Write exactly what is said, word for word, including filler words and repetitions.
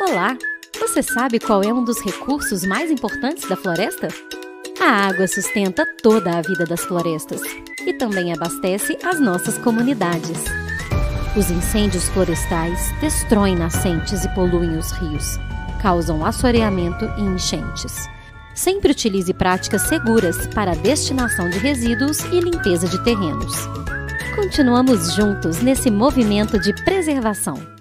Olá! Você sabe qual é um dos recursos mais importantes da floresta? A água sustenta toda a vida das florestas e também abastece as nossas comunidades. Os incêndios florestais destroem nascentes e poluem os rios, causam assoreamento e enchentes. Sempre utilize práticas seguras para a destinação de resíduos e limpeza de terrenos. Continuamos juntos nesse movimento de preservação.